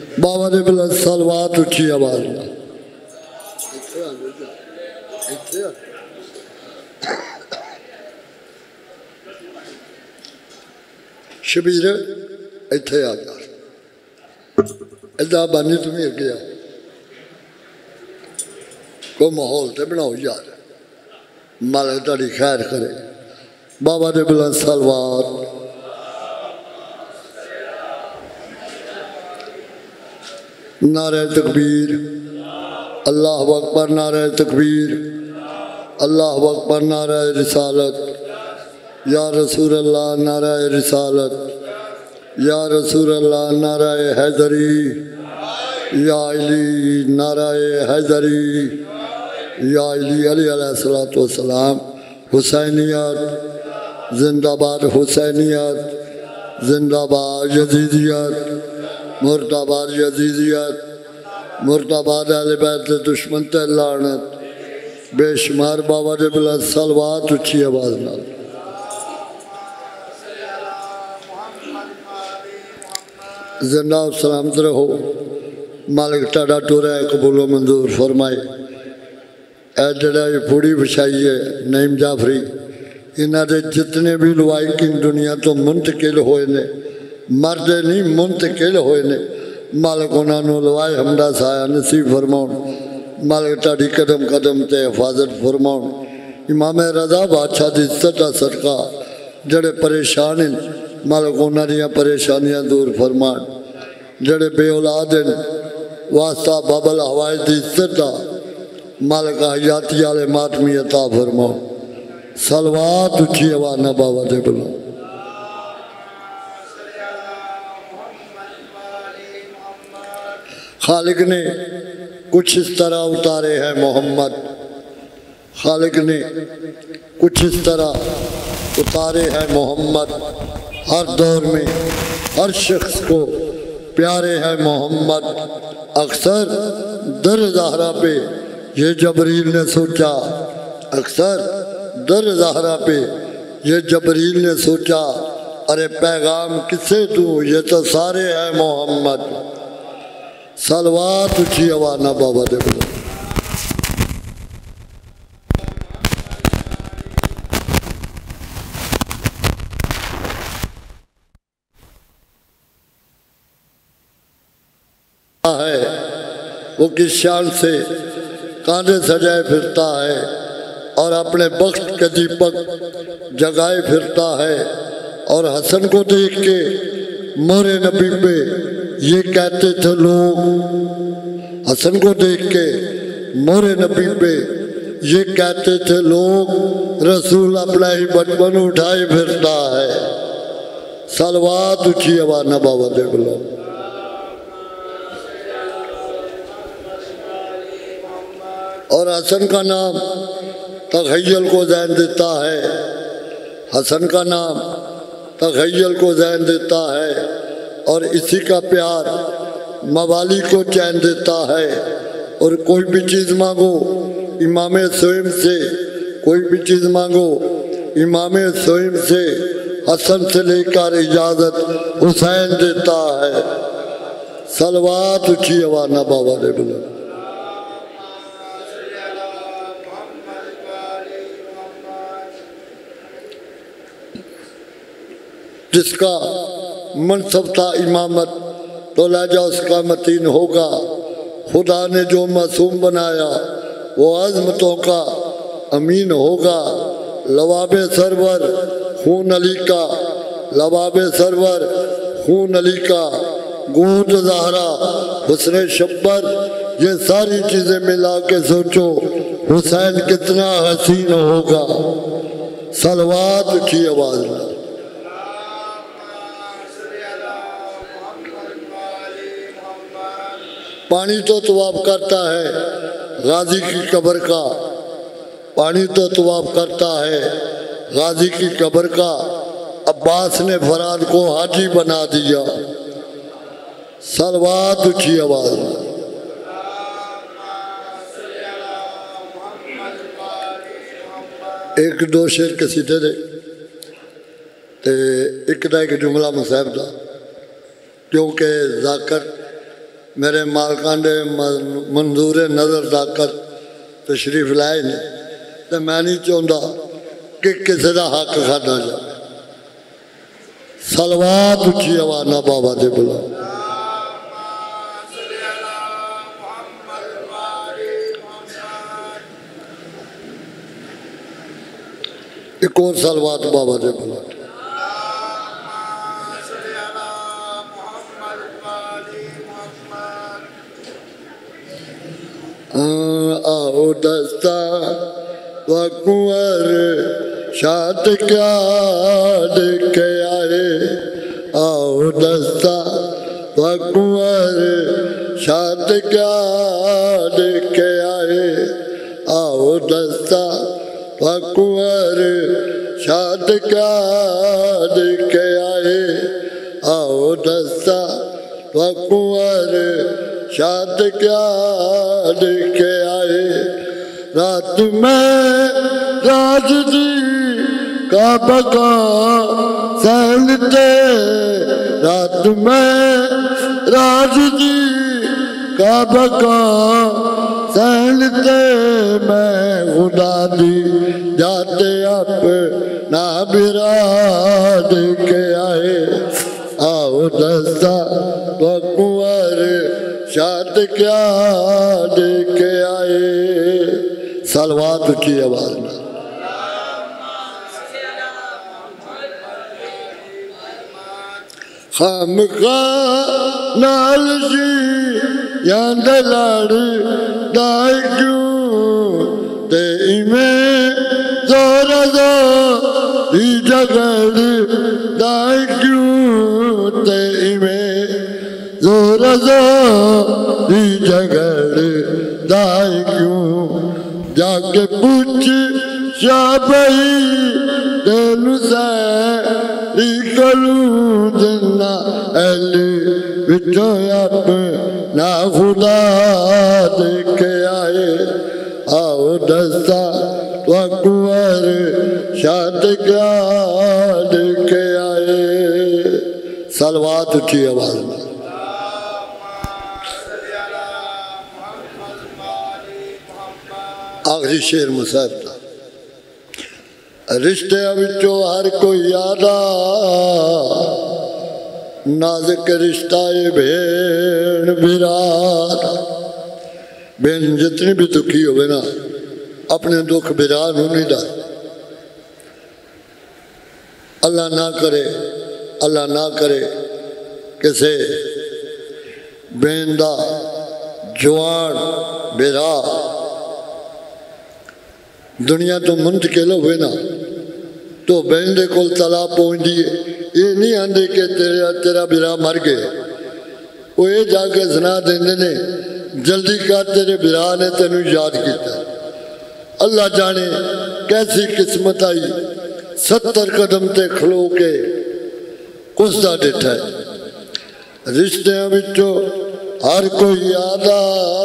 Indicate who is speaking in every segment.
Speaker 1: بابا نے بلند صلوات اچھی آواز میں شبیر ایتھے آ گیا ادھا بانی تمہیں گیا کوئی ماحول تے بناؤ یار مالک تاری خیر کرے بابا نے بلند صلوات نعرہ تکبیر اللہ اکبر نعرہ تکبیر اللہ اکبر نعرہ رسالت یا رسول اللہ نعرہ رسالت یا رسول اللہ نعرہ حیدری یا علی نعرہ حیدری یا علی علیہ السلام حسینیت زندہ باد حسینیت زندہ باد یزیدیت مرتباد یزیدیت مرتباد اہل بیت دشمن تے لعنت بے شمار بابا دے بلند صلوات اچھی آواز نال زندہ و سلامت رہو مالک ٹاڈا ٹورا ہے قبول و منظور فرمائے اے جڑا یہ پھوڑی بچھائی ہے نعیم جعفری انہاں دے جتنے بھی لوائقین دنیا تو منتقل ہوئے نے مرد نہیں منتقل ہوئے نے مالک انہاں نو لوائے حمدہ سایہ نصیب فرماؤں مالک ٹاڈی قدم قدم تے حفاظت فرماؤں امام رضا بادشاہ دی صدا صدقہ جڑے پریشان ہیں مالک انہاں دیاں پریشانیاں دور فرمان جڑے بے اولاد ہیں واسطہ بابل ہوائے دی صدا مالک حیاتی آلے ماتمی عطا فرماؤں صلوات اچھی آوانا بابا دے بلو خالق نے کچھ اس طرح اتارے ہیں محمد خالق نے کچھ اس طرح اتارے ہیں محمد ہر دور میں ہر شخص کو پیارے ہیں محمد اکثر در زہرہ پہ یہ جبریل نے سوچا اکثر در زہرہ پہ یہ جبریل نے سوچا ارے پیغام کسے دوں یہ تو سارے ہیں محمد صلوات اچھی آوانا بابا دے بلو ہے وہ کس شان سے کاندھے سجائے پھرتا ہے اور اپنے بخت کے دیپک جگائے پھرتا ہے اور حسن کو دیکھ کے مور نبی پہ یہ کہتے تھے لوگ حسن کو دیکھ کے مور نبی پہ یہ کہتے تھے لوگ رسول اپنا ہی بچپن اٹھائے پھرتا ہے صلوات اچھی آوانا بابا دے بلو اور حسن کا نام تخیل کو ذہن دیتا ہے حسن کا نام تخیل کو ذہن دیتا ہے اور اسی کا پیار موالی کو چین دیتا ہے اور کوئی بھی چیز مانگو امام سویم سے کوئی بھی چیز مانگو امام سویم سے حسن سے لے کر اجازت حسین دیتا ہے صلوات اچھی آوانا بابا دے بلو جس کا منصب تھا امامت تو لہجہ اس کا متین ہوگا خدا نے جو معصوم بنایا وہ عظمتوں کا امین ہوگا لواب سرور خون علی کا لواب سرور خون علی کا گود زہرا حسن شبر یہ ساری چیزیں ملا کے سوچو حسین کتنا حسین ہوگا صلوات اچھی آواز میں پانی تو طواف کرتا ہے غازی کی قبر کا پانی تو طواف کرتا ہے غازی کی قبر کا عباس نے فراد کو حاجی بنا دیا صلوات اچھی آواز ایک دو شعر قصیدے دے تے ایک دا ایک جملہ مصحف دا کیونکہ ذاکر میرے مالکان دے منظور نظر دا کر تشریف لائے نے تو میں نہیں چاہتا کہ کسی دا حق کھانا جائے صلوات اچھی آوانا بابا دے بلا ایک اور صلوات بابا دے بلا آؤ دستا وکوار شاد کیا دیکھے آئے آؤ دستا وکوار شاد کیا دیکھے آئے آؤ دستا وکوار شاد کیا دیکھے آئے آؤ دستا وکوار شاد کیا دیکھے آئے رات میں راج جی کا بقا سہلتے رات میں راج جی کا بقا سہلتے میں خدا دی جاتے اپنا برا دیکھے آئے آؤ دستا وکوار شاد کیا دیکھے آئے صلوات کی آواز میں خام خواہ نال جی یا دلاڑ دائی کیوں تے میں زور زور ہی جگڑ دائی کیوں تے میں زور زور ہی جگڑ دائی کیوں جا کے پوچھ شاہ بھائی دینو سیری کروں جنہ ایلی بچو اپنا خدا دیکھے آئے آؤ دستا وکوار شاد کیا دیکھے آئے صلوات اچھی آواز میں آخری شعر مصحف تھا رشتے بچوں ہر کوئی یادا نازک رشتہ بھین برار بہن جتنی بھی دکھی ہوئے نا اپنے دکھ برار ہونی دا اللہ نہ کرے کسے بہن دا جوان برار دنیا تو منتقل ہوئے نا تو بہن دے کول طلاق پہنچ دیئے یہ نہیں آندے کہ تیرا برا مر گئے وہ یہ جا کے سنا دیندے نے جلدی کا تیرے برا نے تینوں یاد کیتا اللہ جانے کیسی قسمت آئی 70 قدم تے کھلو کے قصدہ دیتا ہے رشتے بچوں ہر کوئی یادا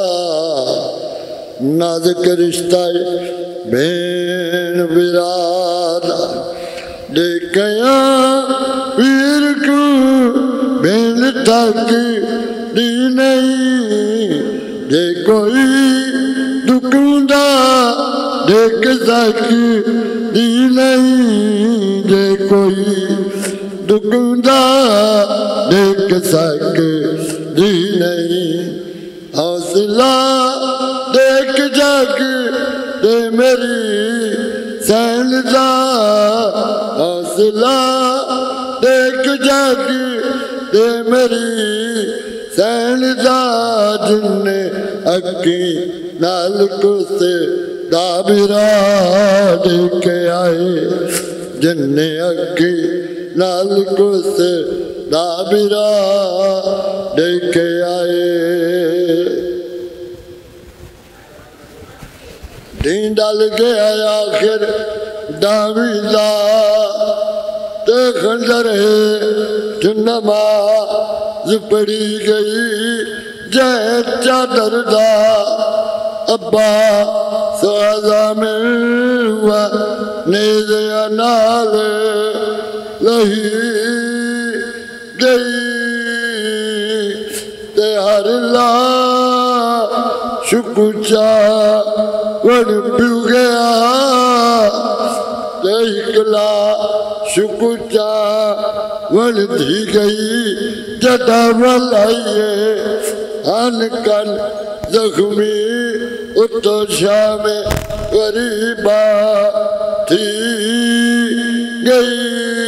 Speaker 1: نازک رشتہ بین براد دیکھیا پیر کو بین تک دی نہیں جے کوئی دکھندا دیکھ سکی دی نہیں جے کوئی دکھندا دیکھ سکی دی نہیں حوصلہ دیکھ جاگ دے میری سیندا حوصلہ دیکھ جاگ دے میری سیندا جن نے اکی نال کسے دابرا دیکھے آئے جن نے اکی نال کسے دابرا دیکھے آئے دین ڈال گیا آخر داویدہ تے خنجر نماز پڑھی گئی جے چادر دا ابا سوازا میں ہوا نیزیا نال لہی گئی تے ہر لا شکوچا ون پیو گیا دیکھلا شکوچا ون دھی گئی جٹا ملائیے آن کن زخمی اتو شام غریبا تھی گئی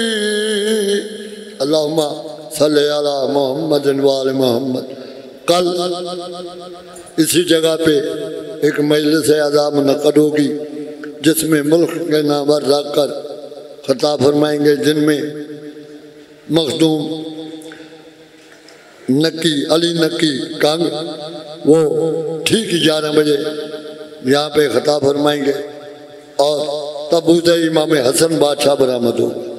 Speaker 1: اللہم صلی علی محمد وآل محمد کل اسی جگہ پہ ایک مجلس اعزا منعقد ہوگی جس میں ملک کے نامور رکھ کر خطاب فرمائیں گے جن میں مخدوم نکی علی نکی کانگ وہ ٹھیک 11 بجے یہاں پہ خطاب فرمائیں گے اور تبوت امام حسن بادشاہ برآمد ہوگا